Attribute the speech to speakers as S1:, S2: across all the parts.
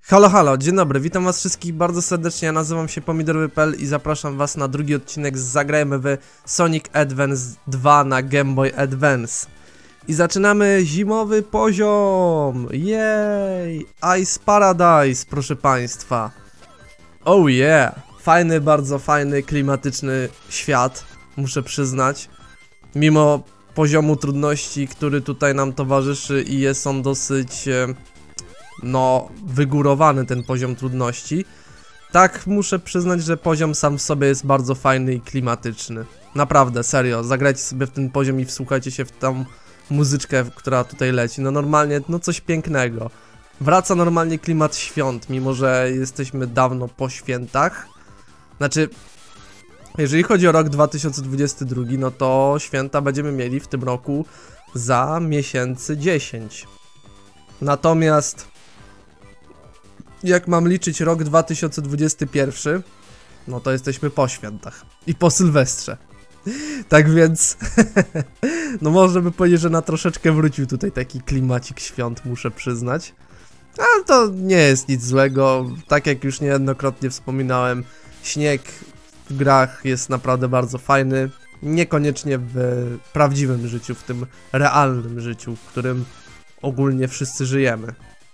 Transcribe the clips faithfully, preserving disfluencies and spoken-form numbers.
S1: Halo, halo, dzień dobry, witam was wszystkich bardzo serdecznie, ja nazywam się Pomidorowy kropka p l i zapraszam was na drugi odcinek z Zagrajmy w Sonic Advance dwa na Game Boy Advance. I zaczynamy zimowy poziom, jej, Ice Paradise, proszę państwa. Oh yeah, fajny, bardzo fajny, klimatyczny świat, muszę przyznać. Mimo poziomu trudności, który tutaj nam towarzyszy i jest on dosyć... E, no, wygórowany ten poziom trudności. Tak, muszę przyznać, że poziom sam w sobie jest bardzo fajny i klimatyczny. Naprawdę, serio, zagrajcie sobie w ten poziom i wsłuchajcie się w tą muzyczkę, która tutaj leci. No normalnie, no coś pięknego. Wraca normalnie klimat świąt, mimo że jesteśmy dawno po świętach. Znaczy, jeżeli chodzi o rok dwa tysiące dwudziesty drugi, no to święta będziemy mieli w tym roku za miesięcy dziesięć. Natomiast jak mam liczyć rok dwa tysiące dwudziesty pierwszy, no to jesteśmy po świętach i po Sylwestrze. Tak więc, no można by powiedzieć, że na troszeczkę wrócił tutaj taki klimacik świąt, muszę przyznać. Ale to nie jest nic złego, tak jak już niejednokrotnie wspominałem, śnieg w grach jest naprawdę bardzo fajny. Niekoniecznie w prawdziwym życiu, w tym realnym życiu, w którym ogólnie wszyscy żyjemy.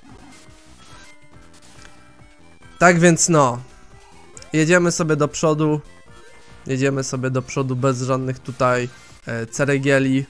S1: Tak więc no, jedziemy sobie do przodu, jedziemy sobie do przodu bez żadnych tutaj e, ceregieli.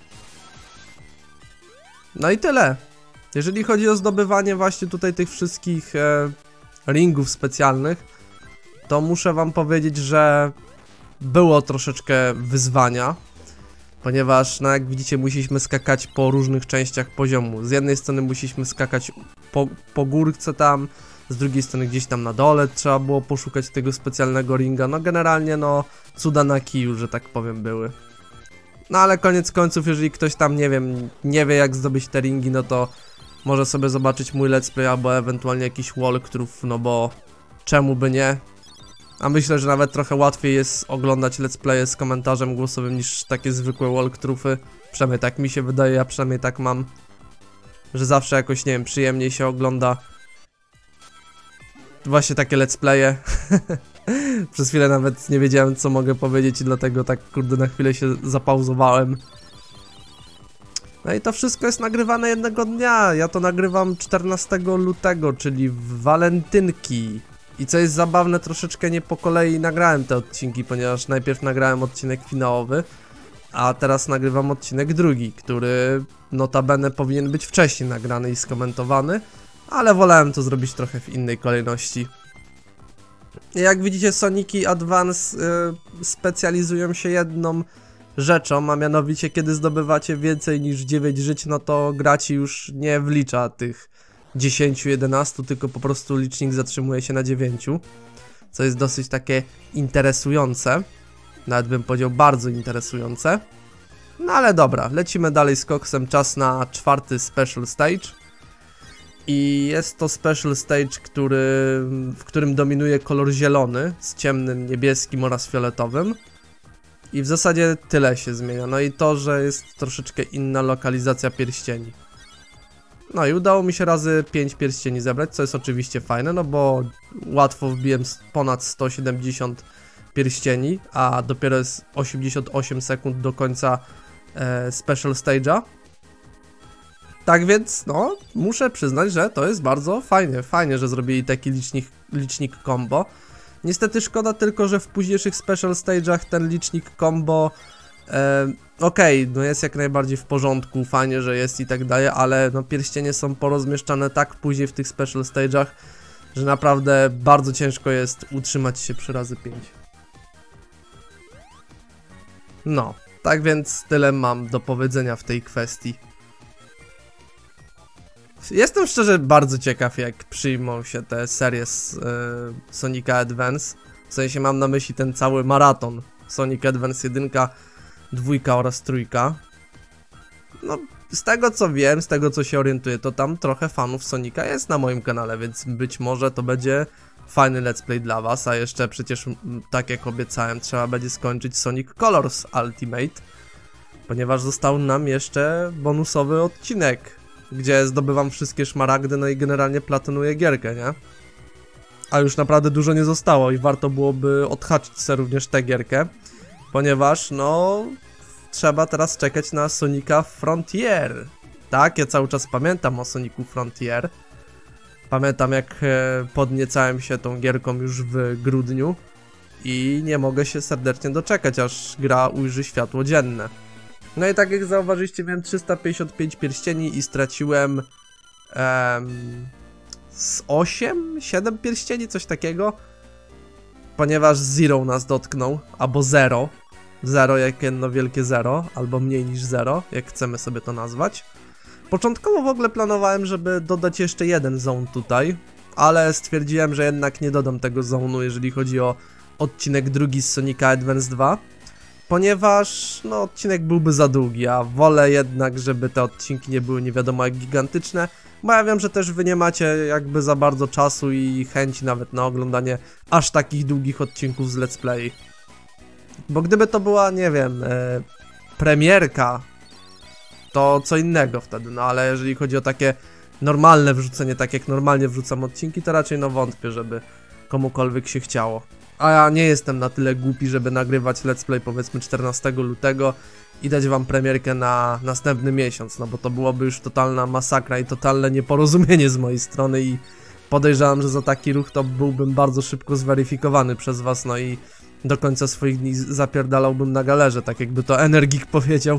S1: No i tyle. Jeżeli chodzi o zdobywanie właśnie tutaj tych wszystkich e, ringów specjalnych, to muszę wam powiedzieć, że było troszeczkę wyzwania. Ponieważ, no jak widzicie, musieliśmy skakać po różnych częściach poziomu. Z jednej strony musieliśmy skakać po, po górce tam, z drugiej strony gdzieś tam na dole trzeba było poszukać tego specjalnego ringa. No generalnie, no, cuda na kiju, że tak powiem, były. No ale koniec końców, jeżeli ktoś tam, nie wiem, nie wie jak zdobyć te ringi, no to może sobie zobaczyć mój let's play albo ewentualnie jakiś walkthrough, no bo czemu by nie? A myślę, że nawet trochę łatwiej jest oglądać let's playe z komentarzem głosowym niż takie zwykłe walkthroughy. Przynajmniej tak mi się wydaje, ja przynajmniej tak mam, że zawsze jakoś, nie wiem, przyjemniej się ogląda właśnie takie let's playe. Przez chwilę nawet nie wiedziałem, co mogę powiedzieć i dlatego tak, kurde, na chwilę się zapauzowałem. No i to wszystko jest nagrywane jednego dnia. Ja to nagrywam czternastego lutego, czyli w walentynki. I co jest zabawne, troszeczkę nie po kolei nagrałem te odcinki, ponieważ najpierw nagrałem odcinek finałowy, a teraz nagrywam odcinek drugi, który notabene powinien być wcześniej nagrany i skomentowany, ale wolałem to zrobić trochę w innej kolejności. Jak widzicie, Soniki Advance yy, specjalizują się jedną rzeczą, a mianowicie kiedy zdobywacie więcej niż dziewięć żyć, no to gra ci już nie wlicza tych dziesięć, jedenaście, tylko po prostu licznik zatrzymuje się na dziewięciu, co jest dosyć takie interesujące, nawet bym powiedział bardzo interesujące. No ale dobra, lecimy dalej z koksem, czas na czwarty special stage i jest to special stage, który, w którym dominuje kolor zielony z ciemnym niebieskim oraz fioletowym i w zasadzie tyle się zmienia, no i to, że jest troszeczkę inna lokalizacja pierścieni. No i udało mi się razy pięć pierścieni zebrać, co jest oczywiście fajne, no bo łatwo wbiłem ponad sto siedemdziesiąt pierścieni, a dopiero jest osiemdziesiąt osiem sekund do końca e, special stage'a. Tak więc, no, muszę przyznać, że to jest bardzo fajnie, fajnie, że zrobili taki licznik, licznik combo. Niestety szkoda tylko, że w późniejszych special stage'ach ten licznik combo e, okej, okay, no jest jak najbardziej w porządku, fajnie, że jest i tak dalej, ale no pierścienie są porozmieszczane tak później w tych special stage'ach, że naprawdę bardzo ciężko jest utrzymać się przy razy pięć. No, tak więc tyle mam do powiedzenia w tej kwestii. Jestem szczerze bardzo ciekaw, jak przyjmą się te serie z yy, Sonica Advance. W sensie mam na myśli ten cały maraton Sonic Advance jeden, dwójka oraz trójka. No, z tego co wiem, z tego co się orientuję, to tam trochę fanów Sonika jest na moim kanale, więc być może to będzie fajny let's play dla was, a jeszcze przecież, tak jak obiecałem, trzeba będzie skończyć Sonic Colors Ultimate, ponieważ został nam jeszcze bonusowy odcinek, gdzie zdobywam wszystkie szmaragdy, no i generalnie platonuję gierkę, nie? a już naprawdę dużo nie zostało i warto byłoby odhaczyć sobie również tę gierkę, ponieważ no trzeba teraz czekać na Sonica Frontier. Tak, ja cały czas pamiętam o Sonicu Frontier. Pamiętam, jak podniecałem się tą gierką już w grudniu i nie mogę się serdecznie doczekać, aż gra ujrzy światło dzienne. No i tak jak zauważyliście, miałem trzysta pięćdziesiąt pięć pierścieni i straciłem em, z osiem, siedem pierścieni, coś takiego, ponieważ Zero nas dotknął, albo Zero. Zero jak jedno wielkie zero, albo mniej niż zero, jak chcemy sobie to nazwać. Początkowo w ogóle planowałem, żeby dodać jeszcze jeden zone tutaj, ale stwierdziłem, że jednak nie dodam tego zone'u, jeżeli chodzi o odcinek drugi z Sonica Advance dwa, ponieważ no odcinek byłby za długi, a wolę jednak, żeby te odcinki nie były nie wiadomo jak gigantyczne, bo ja wiem, że też wy nie macie jakby za bardzo czasu i chęci nawet na oglądanie aż takich długich odcinków z Let's Play. Bo gdyby to była, nie wiem, e, premierka, to co innego wtedy, no ale jeżeli chodzi o takie normalne wrzucenie, tak jak normalnie wrzucam odcinki, to raczej no wątpię, żeby komukolwiek się chciało. A ja nie jestem na tyle głupi, żeby nagrywać Let's Play powiedzmy czternastego lutego i dać wam premierkę na następny miesiąc, no bo to byłoby już totalna masakra i totalne nieporozumienie z mojej strony i podejrzewam, że za taki ruch to byłbym bardzo szybko zweryfikowany przez was, no i do końca swoich dni zapierdalałbym na galerze, tak jakby to Energik powiedział.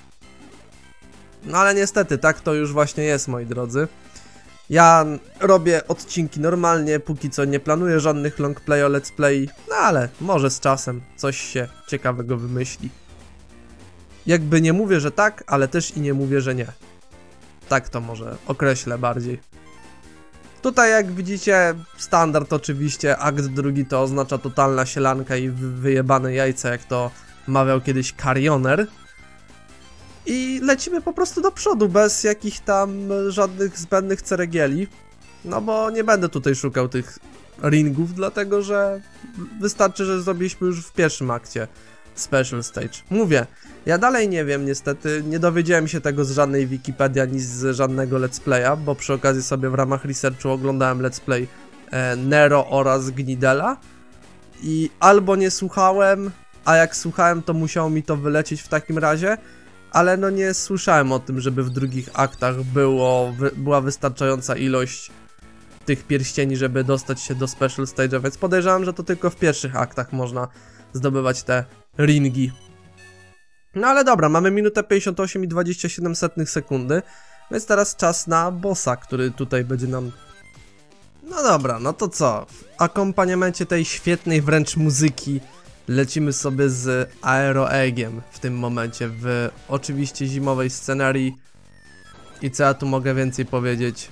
S1: No ale niestety, tak to już właśnie jest, moi drodzy. Ja robię odcinki normalnie, póki co nie planuję żadnych long play o let's play, no ale może z czasem coś się ciekawego wymyśli. Jakby nie mówię, że tak, ale też i nie mówię, że nie. Tak to może określę bardziej. Tutaj jak widzicie, standard oczywiście, akt drugi to oznacza totalna sielanka i wyjebane jajca, jak to mawiał kiedyś Carioner. I lecimy po prostu do przodu, bez jakichś tam żadnych zbędnych ceregieli. No bo nie będę tutaj szukał tych ringów, dlatego że wystarczy, że zrobiliśmy już w pierwszym akcie Special Stage. Mówię, ja dalej nie wiem niestety, nie dowiedziałem się tego z żadnej Wikipedii, ani z żadnego let's playa, bo przy okazji sobie w ramach researchu oglądałem let's play e, Nero oraz Gnidela i albo nie słuchałem, a jak słuchałem, to musiało mi to wylecieć w takim razie, ale no nie słyszałem o tym, żeby w drugich aktach było, wy, była wystarczająca ilość tych pierścieni, żeby dostać się do Special Stage'a, więc podejrzewam, że to tylko w pierwszych aktach można zdobywać te ringi. No ale dobra, mamy minutę pięćdziesiąt osiem i dwadzieścia siedem setnych sekundy, więc teraz czas na bossa, który tutaj będzie nam... No dobra, no to co? W akompaniamencie tej świetnej wręcz muzyki lecimy sobie z Aeroeggiem w tym momencie, w oczywiście zimowej scenarii. I co ja tu mogę więcej powiedzieć?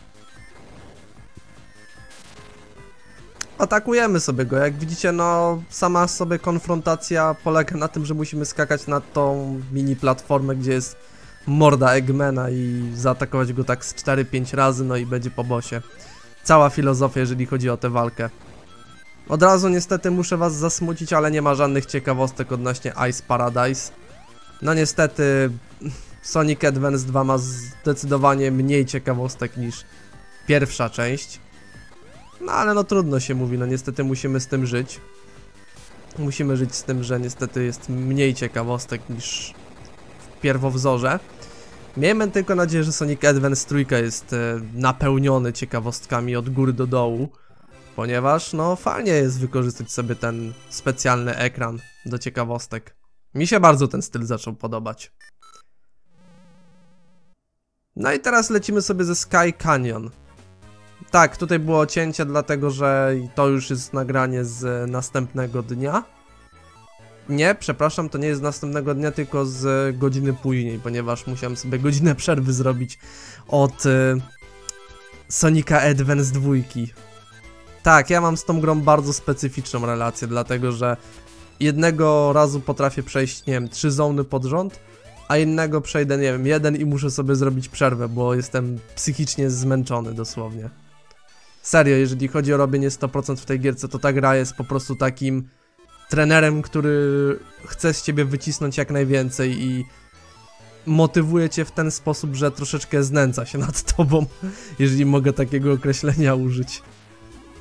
S1: Atakujemy sobie go, jak widzicie, no sama sobie konfrontacja polega na tym, że musimy skakać na tą mini platformę, gdzie jest morda Eggmana i zaatakować go tak z cztery pięć razy, no i będzie po bossie. Cała filozofia, jeżeli chodzi o tę walkę. Od razu niestety muszę was zasmucić, ale nie ma żadnych ciekawostek odnośnie Ice Paradise. No niestety Sonic Advance dwa ma zdecydowanie mniej ciekawostek niż pierwsza część. No ale no trudno się mówi, no niestety musimy z tym żyć. Musimy żyć z tym, że niestety jest mniej ciekawostek niż w pierwowzorze. Miejmy tylko nadzieję, że Sonic Advance trzy jest e, napełniony ciekawostkami od góry do dołu. Ponieważ no fajnie jest wykorzystać sobie ten specjalny ekran do ciekawostek. Mi się bardzo ten styl zaczął podobać. No i teraz lecimy sobie ze Sky Canyon. Tak, tutaj było cięcie, dlatego że to już jest nagranie z następnego dnia. Nie, przepraszam, to nie jest z następnego dnia, tylko z godziny później, ponieważ musiałem sobie godzinę przerwy zrobić od y, Sonica Advance dwa. Tak, ja mam z tą grą bardzo specyficzną relację, dlatego że jednego razu potrafię przejść, nie wiem, trzy zony pod rząd, a innego przejdę, nie wiem, jeden i muszę sobie zrobić przerwę, bo jestem psychicznie zmęczony dosłownie. Serio, jeżeli chodzi o robienie sto procent w tej gierce, to ta gra jest po prostu takim trenerem, który chce z ciebie wycisnąć jak najwięcej i motywuje cię w ten sposób, że troszeczkę znęca się nad tobą, jeżeli mogę takiego określenia użyć.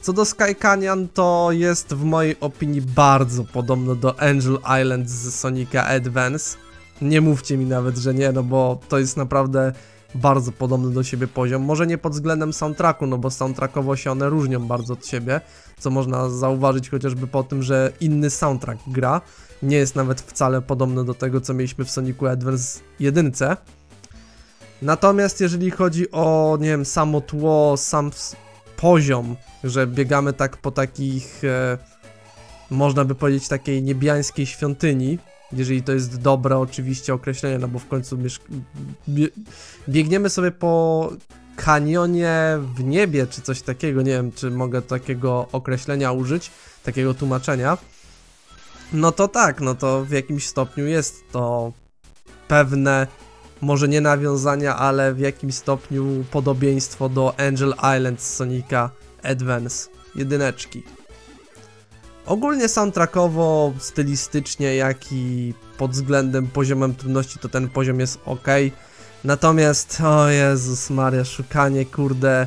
S1: Co do Sky Canyon, to jest w mojej opinii bardzo podobno do Angel Island z Sonica Advance. Nie mówcie mi nawet, że nie, no bo to jest naprawdę bardzo podobny do siebie poziom. Może nie pod względem soundtracku, no bo soundtrackowo się one różnią bardzo od siebie, co można zauważyć chociażby po tym, że inny soundtrack gra. Nie jest nawet wcale podobny do tego, co mieliśmy w Sonicu Advance jeden. Natomiast jeżeli chodzi o, nie wiem, samo tło, sam poziom, że biegamy tak po takich, e, można by powiedzieć, takiej niebiańskiej świątyni, jeżeli to jest dobre oczywiście określenie, no bo w końcu bie biegniemy sobie po kanionie w niebie, czy coś takiego, nie wiem, czy mogę takiego określenia użyć, takiego tłumaczenia. No to tak, no to w jakimś stopniu jest to pewne, może nie nawiązania, ale w jakimś stopniu podobieństwo do Angel Island z Sonica Advance jedyneczki. Ogólnie soundtrackowo, stylistycznie, jak i pod względem poziomem trudności, to ten poziom jest ok. Natomiast, o Jezus Maria, szukanie, kurde,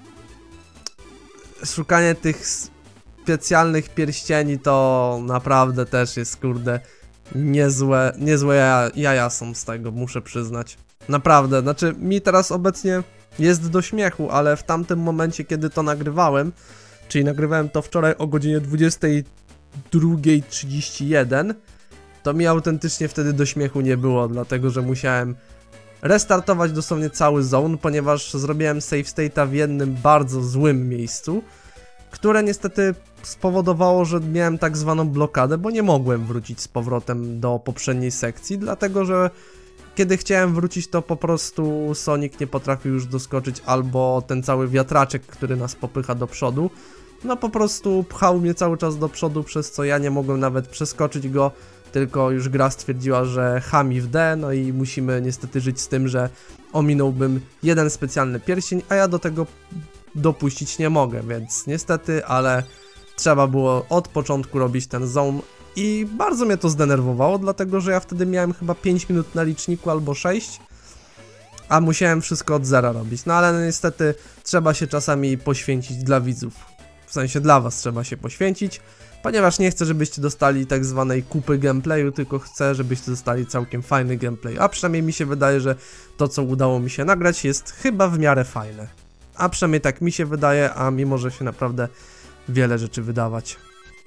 S1: szukanie tych specjalnych pierścieni to naprawdę też jest, kurde, niezłe, niezłe jaja, jaja są z tego, muszę przyznać. Naprawdę, znaczy mi teraz obecnie jest do śmiechu, ale w tamtym momencie, kiedy to nagrywałem, czyli nagrywałem to wczoraj o godzinie dwudziestej drugiej trzydzieści jeden, to mi autentycznie wtedy do śmiechu nie było, dlatego że musiałem restartować dosłownie cały zone, ponieważ zrobiłem save state'a w jednym bardzo złym miejscu, które niestety spowodowało, że miałem tak zwaną blokadę, bo nie mogłem wrócić z powrotem do poprzedniej sekcji, dlatego że kiedy chciałem wrócić, to po prostu Sonic nie potrafił już doskoczyć, albo ten cały wiatraczek, który nas popycha do przodu, no po prostu pchał mnie cały czas do przodu, przez co ja nie mogłem nawet przeskoczyć go, tylko już gra stwierdziła, że chami w D, no i musimy niestety żyć z tym, że ominąłbym jeden specjalny pierścień, a ja do tego dopuścić nie mogę, więc niestety, ale trzeba było od początku robić ten zone i bardzo mnie to zdenerwowało, dlatego że ja wtedy miałem chyba pięć minut na liczniku albo sześć, a musiałem wszystko od zera robić, no ale niestety trzeba się czasami poświęcić dla widzów, w sensie dla was trzeba się poświęcić, ponieważ nie chcę, żebyście dostali tak zwanej kupy gameplayu, tylko chcę, żebyście dostali całkiem fajny gameplay, a przynajmniej mi się wydaje, że to, co udało mi się nagrać, jest chyba w miarę fajne, a przynajmniej tak mi się wydaje, a mi może się naprawdę wiele rzeczy wydawać.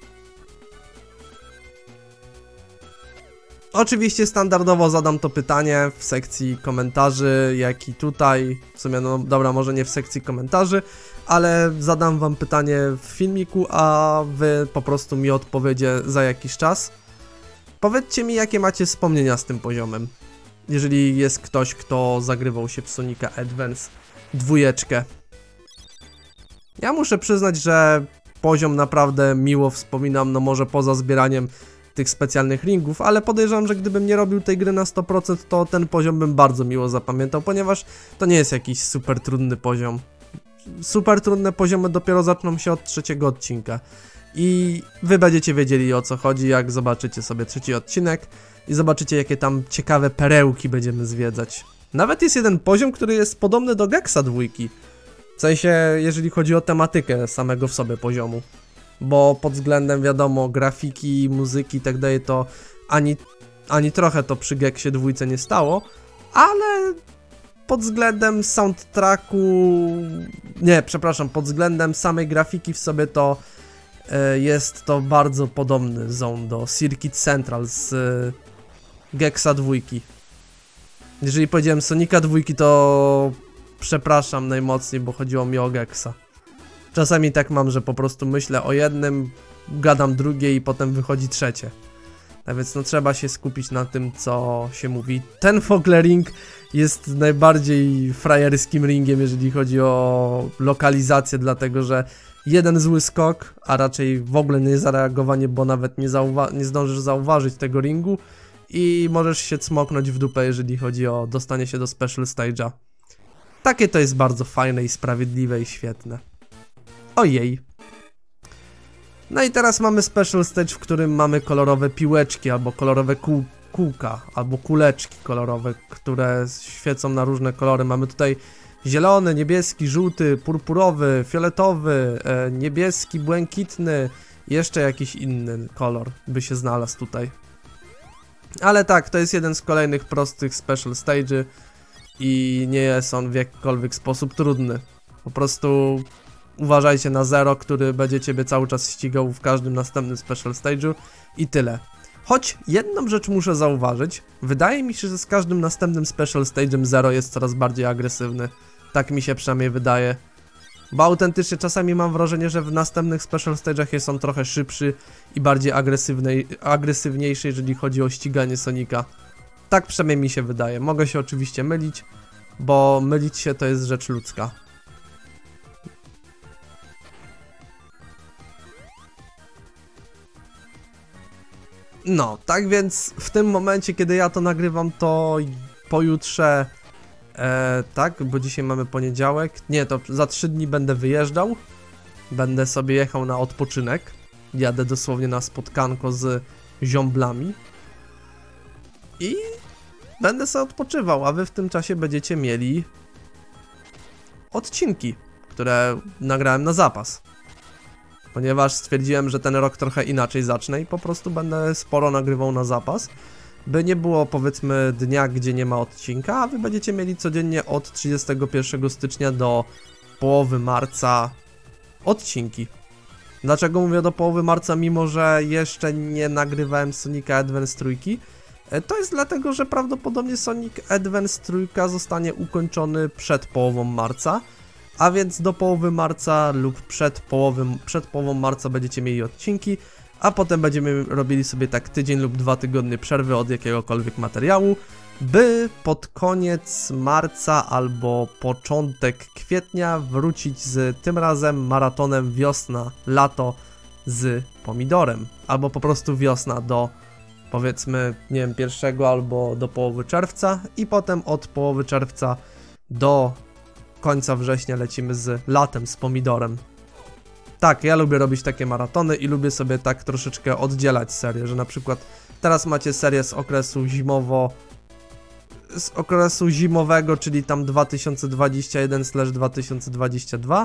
S1: Oczywiście standardowo zadam to pytanie w sekcji komentarzy, jak i tutaj, w sumie no dobra, może nie w sekcji komentarzy, ale zadam wam pytanie w filmiku, a wy po prostu mi odpowiecie za jakiś czas. Powiedzcie mi, jakie macie wspomnienia z tym poziomem, jeżeli jest ktoś, kto zagrywał się w Sonica Advance dwójeczkę. Ja muszę przyznać, że poziom naprawdę miło wspominam, no może poza zbieraniem tych specjalnych ringów, ale podejrzewam, że gdybym nie robił tej gry na sto procent, to ten poziom bym bardzo miło zapamiętał, ponieważ to nie jest jakiś super trudny poziom. Super trudne poziomy dopiero zaczną się od trzeciego odcinka i wy będziecie wiedzieli, o co chodzi, jak zobaczycie sobie trzeci odcinek i zobaczycie, jakie tam ciekawe perełki będziemy zwiedzać. Nawet jest jeden poziom, który jest podobny do Gexa dwójki, w sensie jeżeli chodzi o tematykę samego w sobie poziomu. Bo pod względem, wiadomo, grafiki, muzyki i tak dalej, to ani, ani trochę to przy Gexie dwójce nie stało, ale pod względem soundtracku, nie, przepraszam, pod względem samej grafiki w sobie to y, jest to bardzo podobny zone do Circuit Central z y, Gexa dwójki. Jeżeli powiedziałem Sonika dwójki, to przepraszam najmocniej, bo chodziło mi o Gexa. Czasami tak mam, że po prostu myślę o jednym, gadam drugie i potem wychodzi trzecie. Tak więc no trzeba się skupić na tym, co się mówi. Ten w ogóle ring jest najbardziej frajerskim ringiem, jeżeli chodzi o lokalizację, dlatego że jeden zły skok, a raczej w ogóle nie zareagowanie, bo nawet nie, zauwa nie zdążysz zauważyć tego ringu i możesz się cmoknąć w dupę, jeżeli chodzi o dostanie się do special stage'a. Takie to jest bardzo fajne i sprawiedliwe i świetne. Ojej. No i teraz mamy special stage, w którym mamy kolorowe piłeczki, albo kolorowe kół, kółka, albo kuleczki kolorowe, które świecą na różne kolory. Mamy tutaj zielony, niebieski, żółty, purpurowy, fioletowy, e, niebieski, błękitny, jeszcze jakiś inny kolor by się znalazł tutaj. Ale tak, to jest jeden z kolejnych prostych special stage'y i nie jest on w jakikolwiek sposób trudny. Po prostu uważajcie na zero, który będzie ciebie cały czas ścigał w każdym następnym special stage'u i tyle. Choć jedną rzecz muszę zauważyć, wydaje mi się, że z każdym następnym special stage'em zero jest coraz bardziej agresywny. Tak mi się przynajmniej wydaje. Bo autentycznie czasami mam wrażenie, że w następnych special stage'ach jest on trochę szybszy i bardziej agresywny, agresywniejszy, jeżeli chodzi o ściganie Sonika. Tak przynajmniej mi się wydaje. Mogę się oczywiście mylić, bo mylić się to jest rzecz ludzka. No, tak więc w tym momencie, kiedy ja to nagrywam, to pojutrze, e, tak, bo dzisiaj mamy poniedziałek, nie, to za trzy dni będę wyjeżdżał, będę sobie jechał na odpoczynek, jadę dosłownie na spotkanko z ziomblami i będę sobie odpoczywał, a wy w tym czasie będziecie mieli odcinki, które nagrałem na zapas. Ponieważ stwierdziłem, że ten rok trochę inaczej zacznę i po prostu będę sporo nagrywał na zapas, by nie było powiedzmy dnia, gdzie nie ma odcinka, a wy będziecie mieli codziennie od trzydziestego pierwszego stycznia do połowy marca odcinki. Dlaczego mówię do połowy marca, mimo że jeszcze nie nagrywałem Sonica Advance trójki? To jest dlatego, że prawdopodobnie Sonic Advance trójka zostanie ukończony przed połową marca. A więc do połowy marca lub przed, połowy, przed połową marca będziecie mieli odcinki, a potem będziemy robili sobie tak tydzień lub dwa tygodnie przerwy od jakiegokolwiek materiału, by pod koniec marca albo początek kwietnia wrócić z tym razem maratonem wiosna-lato z pomidorem, albo po prostu wiosna do powiedzmy, nie wiem, pierwszego albo do połowy czerwca i potem od połowy czerwca do końca września lecimy z latem, z pomidorem. Tak, ja lubię robić takie maratony i lubię sobie tak troszeczkę oddzielać serię, że na przykład teraz macie serię z okresu zimowo... z okresu zimowego, czyli tam dwa tysiące dwudziesty pierwszy dwa tysiące dwudziesty drugi,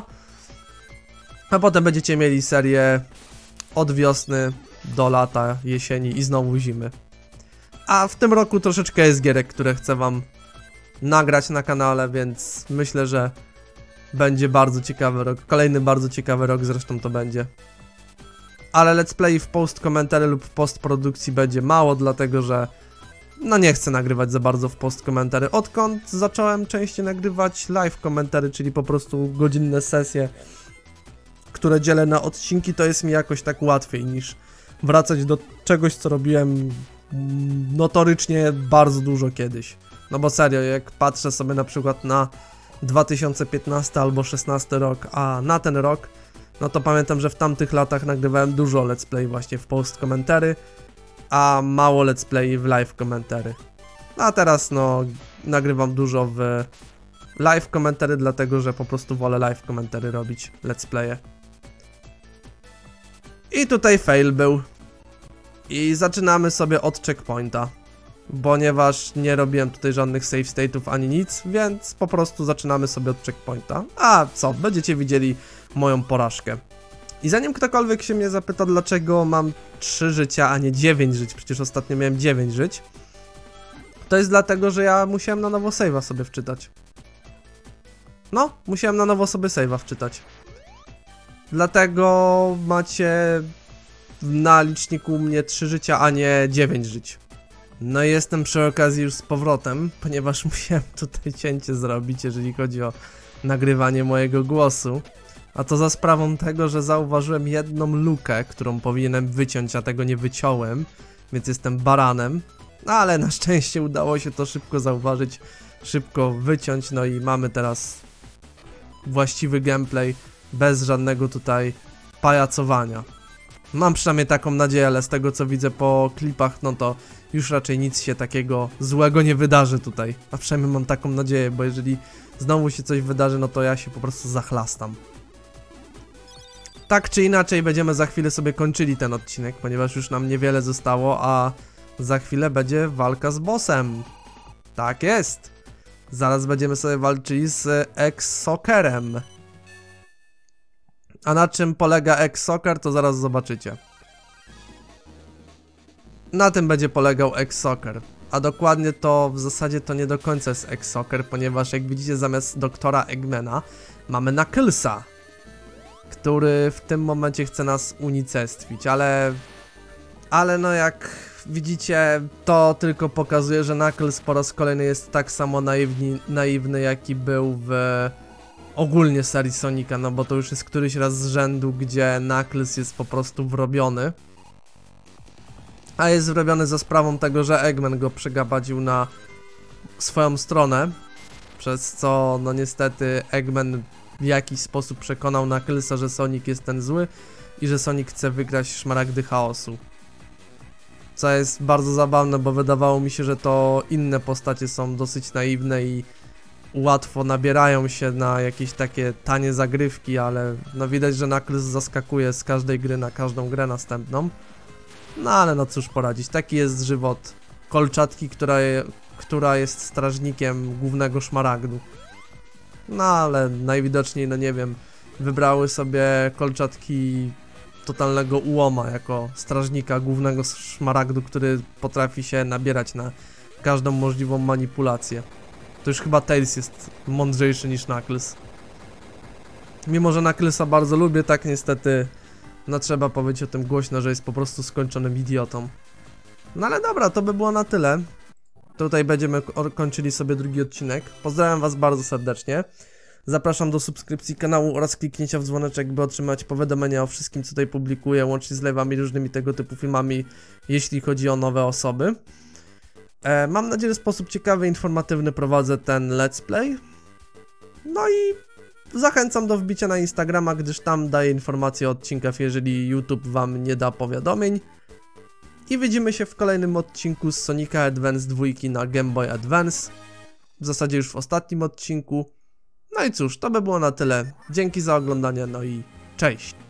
S1: a potem będziecie mieli serię od wiosny do lata, jesieni i znowu zimy. A w tym roku troszeczkę jest gierek, które chcę wam nagrać na kanale, więc myślę, że będzie bardzo ciekawy rok. Kolejny bardzo ciekawy rok zresztą to będzie. Ale let's play w post komentary lub w postprodukcji będzie mało, dlatego że no nie chcę nagrywać za bardzo w post komentary. Odkąd zacząłem częściej nagrywać live komentary, czyli po prostu godzinne sesje, które dzielę na odcinki, to jest mi jakoś tak łatwiej niż wracać do czegoś, co robiłem notorycznie bardzo dużo kiedyś. No bo serio, jak patrzę sobie na przykład na dwa tysiące piętnasty albo szesnasty rok, a na ten rok, no to pamiętam, że w tamtych latach nagrywałem dużo let's play właśnie w post komentary, a mało let's play w live komentary. A teraz no nagrywam dużo w live komentary, dlatego że po prostu wolę live komentary robić let's playe. I tutaj fail był. I zaczynamy sobie od checkpointa. Ponieważ nie robiłem tutaj żadnych save state'ów ani nic, więc po prostu zaczynamy sobie od checkpointa. A co, będziecie widzieli moją porażkę. I zanim ktokolwiek się mnie zapyta, dlaczego mam trzy życia, a nie dziewięć żyć, przecież ostatnio miałem dziewięć żyć, to jest dlatego, że ja musiałem na nowo save'a sobie wczytać. No, musiałem na nowo sobie save'a wczytać. Dlatego macie na liczniku u mnie trzy życia, a nie dziewięć żyć. No i jestem przy okazji już z powrotem, ponieważ musiałem tutaj cięcie zrobić, jeżeli chodzi o nagrywanie mojego głosu. A to za sprawą tego, że zauważyłem jedną lukę, którą powinienem wyciąć, a tego nie wyciąłem, więc jestem baranem. No ale na szczęście udało się to szybko zauważyć, szybko wyciąć, no i mamy teraz właściwy gameplay, bez żadnego tutaj pajacowania. Mam przynajmniej taką nadzieję, ale z tego co widzę po klipach, no to już raczej nic się takiego złego nie wydarzy tutaj. A przynajmniej mam taką nadzieję, bo jeżeli znowu się coś wydarzy, no to ja się po prostu zachlastam. Tak czy inaczej będziemy za chwilę sobie kończyli ten odcinek, ponieważ już nam niewiele zostało, a za chwilę będzie walka z bossem. Tak jest. Zaraz będziemy sobie walczyli z X-Soccerem. A na czym polega X-Soccer, to zaraz zobaczycie. Na tym będzie polegał X-Soccer. A dokładnie to w zasadzie to nie do końca jest X-Soccer, ponieważ jak widzicie zamiast doktora Eggmana mamy Knucklesa, który w tym momencie chce nas unicestwić, ale... Ale no jak widzicie, to tylko pokazuje, że Knuckles po raz kolejny jest tak samo naiwni, naiwny, jaki był w ogólnie serii Sonika, no bo to już jest któryś raz z rzędu, gdzie Knuckles jest po prostu wrobiony. A jest wrobiony za sprawą tego, że Eggman go przegabadził na swoją stronę, przez co no niestety Eggman w jakiś sposób przekonał Knucklesa, że Sonic jest ten zły i że Sonic chce wygrać Szmaragdy Chaosu. Co jest bardzo zabawne, bo wydawało mi się, że to inne postacie są dosyć naiwne i łatwo nabierają się na jakieś takie tanie zagrywki, ale no widać, że Knuckles zaskakuje z każdej gry na każdą grę następną. No ale no cóż poradzić, taki jest żywot kolczatki, która, je, która jest strażnikiem głównego Szmaragdu. No ale najwidoczniej, no nie wiem, wybrały sobie kolczatki totalnego ułoma jako strażnika głównego Szmaragdu, który potrafi się nabierać na każdą możliwą manipulację. To już chyba Tails jest mądrzejszy niż Knuckles. Mimo że Knucklesa bardzo lubię, tak niestety no trzeba powiedzieć o tym głośno, że jest po prostu skończonym idiotą. No ale dobra, to by było na tyle. Tutaj będziemy kończyli sobie drugi odcinek. Pozdrawiam was bardzo serdecznie. Zapraszam do subskrypcji kanału oraz kliknięcia w dzwoneczek, by otrzymać powiadomienia o wszystkim, co tutaj publikuję, łącznie z live'ami i różnymi tego typu filmami, jeśli chodzi o nowe osoby. E, mam nadzieję, że w sposób ciekawy, informatywny prowadzę ten let's play. No i zachęcam do wbicia na Instagrama, gdyż tam daję informacje o odcinkach, jeżeli YouTube wam nie da powiadomień. I widzimy się w kolejnym odcinku z Sonica Advance dwa na Game Boy Advance. W zasadzie już w ostatnim odcinku. No i cóż, to by było na tyle. Dzięki za oglądanie, no i cześć!